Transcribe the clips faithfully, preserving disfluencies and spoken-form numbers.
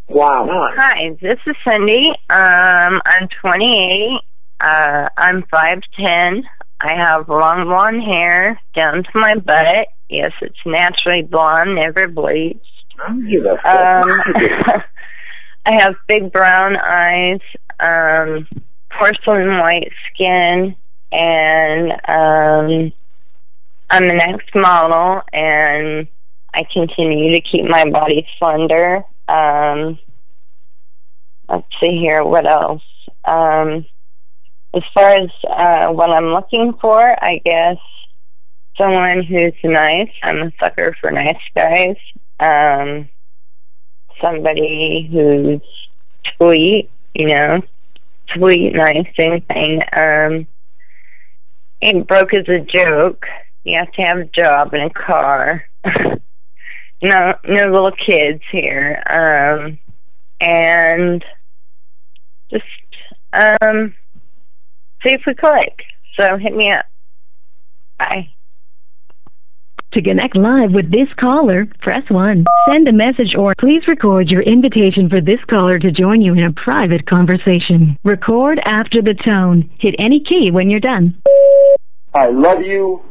Wow. Hi, this is Cindy. Um, I'm twenty-eight. Uh, I'm five ten. I have long blonde hair down to my butt. Yes, it's naturally blonde, never bleached. Um, I have big brown eyes, um, porcelain white skin, and um, I'm an ex-model, and I continue to keep my body slender. Um, let's see here, what else? Um, as far as uh, what I'm looking for, I guess someone who's nice. I'm a sucker for nice guys. Um, somebody who's sweet, you know, sweet, nice, anything. Um, ain't broke as a joke. You have to have a job and a car. no, no little kids here. Um, and just um, see if we click. So hit me up. Bye. To connect live with this caller, press one. Send a message or please record your invitation for this caller to join you in a private conversation. Record after the tone. Hit any key when you're done. I love you.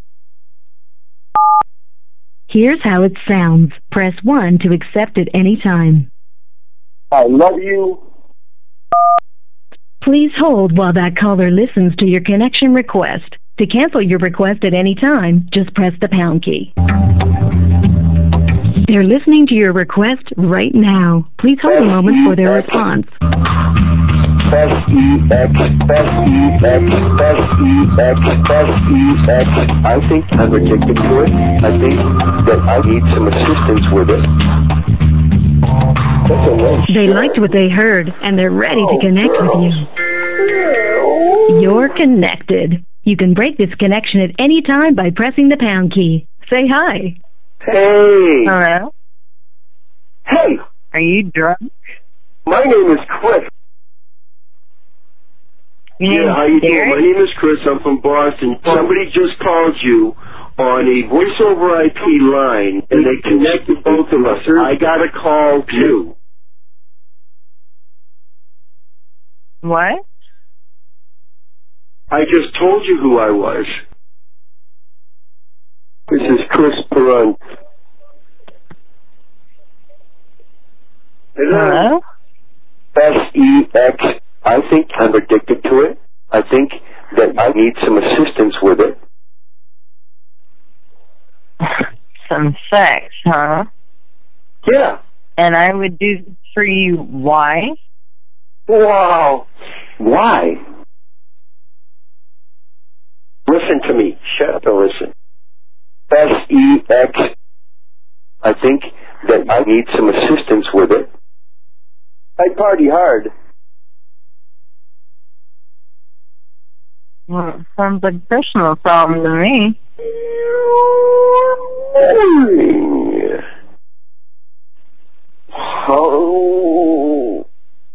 Here's how it sounds. Press one to accept at any time. I love you. Please hold while that caller listens to your connection request. To cancel your request at any time, just press the pound key. They're listening to your request right now. Please hold a moment for their response. S E X, S E X, S E X, S E X. I think I'm addicted to it. I think that I need some assistance with it. They liked what they heard, and they're ready to connect with you. You're connected. You can break this connection at any time by pressing the pound key. Say hi. Hey. Hello? Hey. Are you drunk? My name is Chris. Your Yeah, how you doing? Derek? My name is Chris. I'm from Boston. Somebody just called you on a voice over I P line, and they connected both of us. I got a call, too. What? I just told you who I was. This is Chris Perron. Hello? S E X. I think I'm addicted to it. I think that I need some assistance with it. Some sex, huh? Yeah. And I would do this for you. Why? Wow. Why? Listen to me. Shut up and listen. S E X. I think that I need some assistance with it. I party hard. Well, it sounds like a personal problem to me. Oh.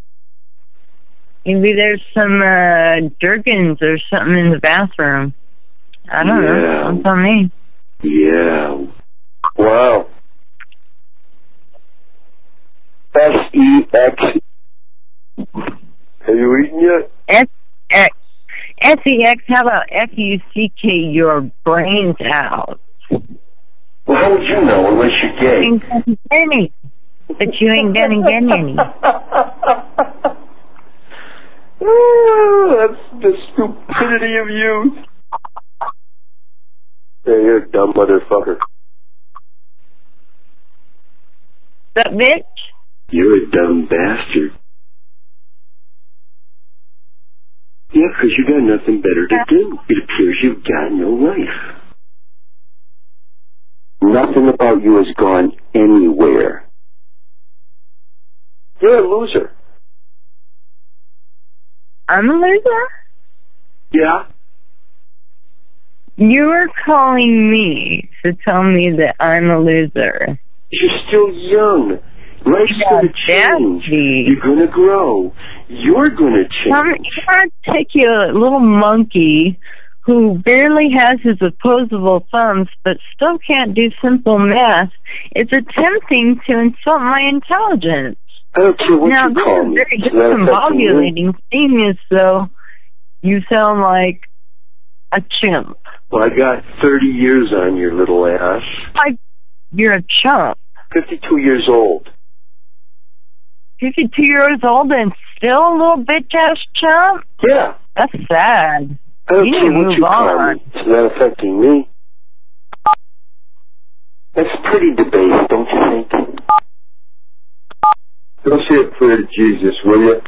Maybe there's some uh, Durkins or something in the bathroom. I don't Yeah. know. Don't tell me. Yeah. Wow. S E X. Have you eaten yet? S X. S E X, how about F U C K your brains out? Well, how would you know unless you're You gay? ain't gonna get any. But you ain't gonna get any. Oh, that's the stupidity of youth. Hey, you're a dumb motherfucker. That bitch? You're a dumb bastard. Yeah, 'cause you got nothing better to do. It appears you've got no life. Nothing about you has gone anywhere. You're a loser. I'm a loser? Yeah? You were calling me to tell me that I'm a loser. You're still young. Life's Yeah, gonna change. daddy. You're gonna grow. You're gonna Some change. articulate little monkey who barely has his opposable thumbs but still can't do simple math is attempting to insult my intelligence. I don't care what now, you call me. Now, this is Does that very affect you? discombobulating thing is, though, you sound like a chimp. Well, I got thirty years on your little ass. Like, you're a chump. fifty-two years old. fifty-two years old and still a little bitch-ass chump? Yeah. That's sad. I don't You care need to what move you call on. me. Is that affecting me? That's pretty debased, don't you think? Don't say a prayer to Jesus, will you?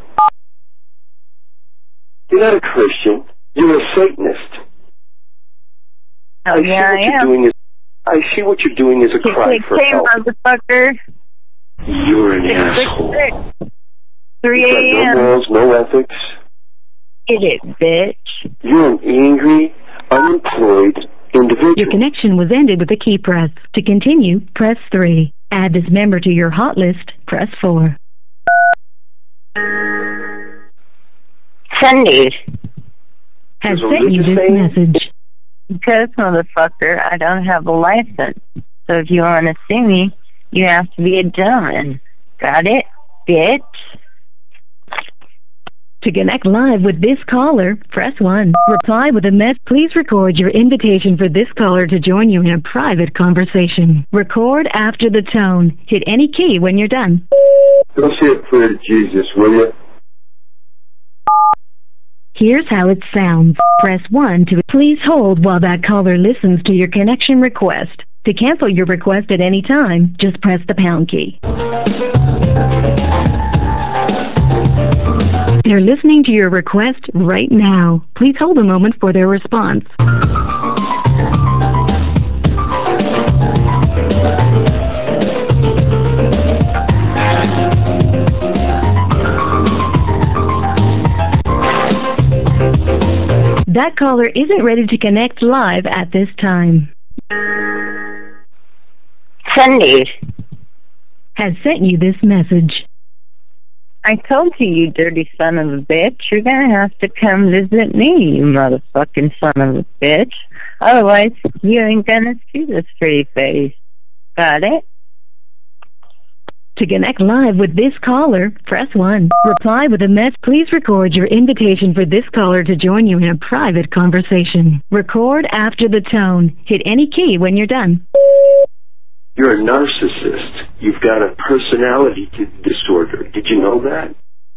You're not a Christian. You're a Satanist. Oh, I yeah, see what I you're am. doing is I see what you're doing is a cry for K K K, help. motherfucker. You're an Six, six, asshole. six. three You've got a.m. no morals, no ethics. Get it, bitch. You're an angry, unemployed individual. Your connection was ended with a key press. To continue, press three. Add this member to your hot list, press four. Cindy. Has There's a sent you religious this thing? message. Because, motherfucker, I don't have a license. So if you want to see me, you have to be a gentleman. Got it, bitch? To connect live with this caller, press one. Reply with a mess. Please record your invitation for this caller to join you in a private conversation. Record after the tone. Hit any key when you're done. Don't say a prayer to Jesus, will you? Here's how it sounds. Press one to please hold while that caller listens to your connection request. To cancel your request at any time, just press the pound key. They're listening to your request right now. Please hold a moment for their response. That caller isn't ready to connect live at this time. Cindy. Has sent you this message. I told you, you dirty son of a bitch, you're gonna have to come visit me, you motherfucking son of a bitch. Otherwise, you ain't gonna see this pretty face. Got it? To connect live with this caller, press one. Reply with a mess. Please record your invitation for this caller to join you in a private conversation. Record after the tone. Hit any key when you're done. You're a narcissist. You've got a personality disorder. Did you know that?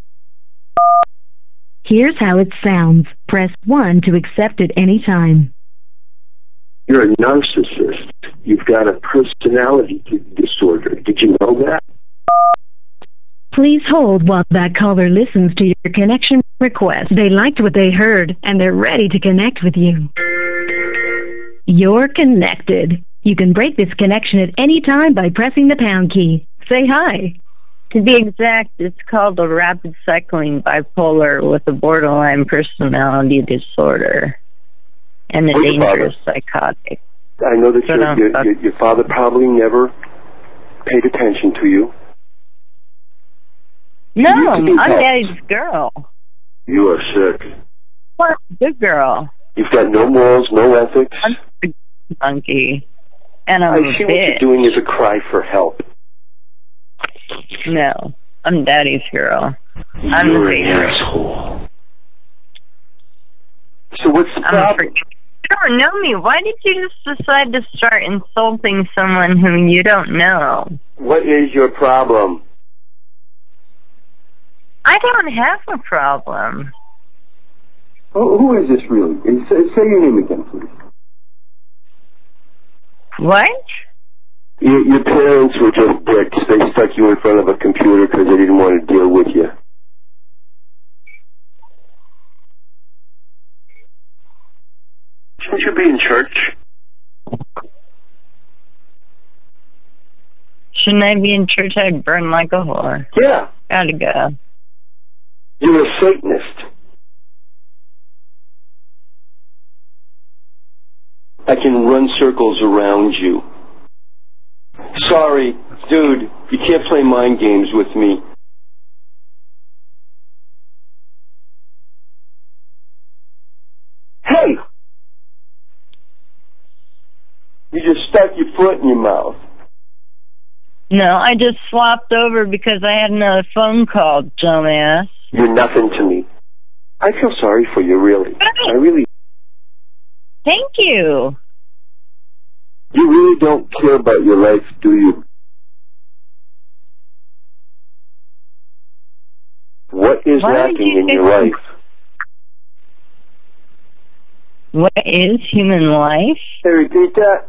Here's how it sounds. Press one to accept at any time. You're a narcissist. You've got a personality disorder. Did you know that? Please hold while that caller listens to your connection request. They liked what they heard, and they're ready to connect with you. You're connected. You can break this connection at any time by pressing the pound key. Say hi. To be exact, it's called a rapid cycling bipolar with a borderline personality disorder and a Where's your dangerous father? psychotic. I know that So your, don't your, fuck- your, your father probably never paid attention to you. No, You I'm can help. Daddy's girl. You are sick. What? Good girl. You've got no morals, no ethics. I'm a monkey. And I'm I a see what you're bitch. doing is a cry for help. No, I'm Daddy's girl. I'm You're the an favorite. asshole. So what's the I'm a problem? freak. You don't know me. Why did you just decide to start insulting someone whom you don't know? What is your problem? I don't have a problem. Who, who is this really? And say, say your name again, please. What? Your, your parents were just dicks. They stuck you in front of a computer because they didn't want to deal with you. Shouldn't you be in church? Shouldn't I be in church? I'd burn like a whore. Yeah. Gotta go. You're a Satanist. I can run circles around you. Sorry, dude, you can't play mind games with me. Hey! You just stuck your foot in your mouth. No, I just swapped over because I had another phone call, dumbass. You're nothing to me. I feel sorry for you, really. I really... Thank you. You really don't care about your life, do you? What is Why lacking you in your life? What is human life? Hey, repeat that.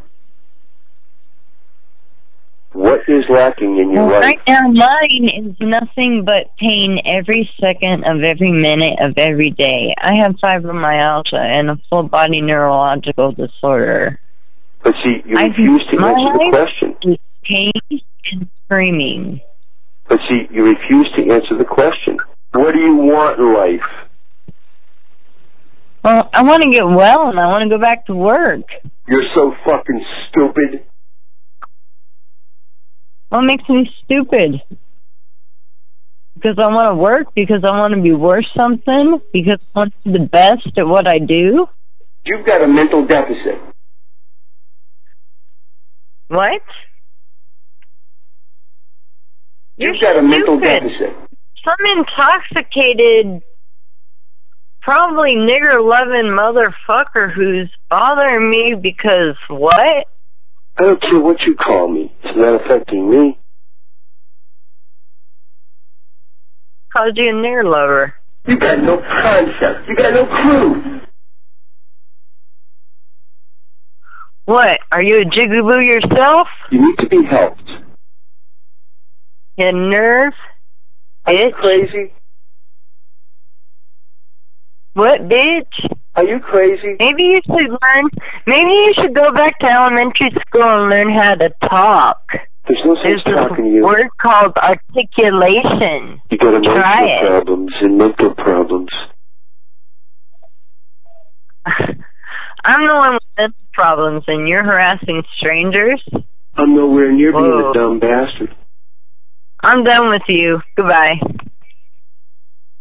What is lacking in your Well, life? right now, mine is nothing but pain every second of every minute of every day. I have fibromyalgia and a full-body neurological disorder. But see, you I refuse to my answer the life question. is pain and screaming. But see, you refuse to answer the question. What do you want in life? Well, I want to get well and I want to go back to work. You're so fucking stupid. What makes me stupid? Because I want to work? Because I want to be worth something? Because I want to be the best at what I do? You've got a mental deficit. What? You're You've got a mental stupid. deficit. Some intoxicated, probably nigger-loving motherfucker who's bothering me because what? I don't care what you call me. It's not affecting me. Called you a nigger lover. You got no concept. You got no clue. What? Are you a jigaboo yourself? You need to be helped. You nerve? Are you Bitch? crazy? What, bitch? Are you crazy? Maybe you should learn, maybe you should go back to elementary school and learn how to talk. There's no sense There's talking to a you. word called articulation. You got Try emotional it. problems and mental problems. I'm the one with mental problems and you're harassing strangers? I'm nowhere near being Whoa. a dumb bastard. I'm done with you. Goodbye.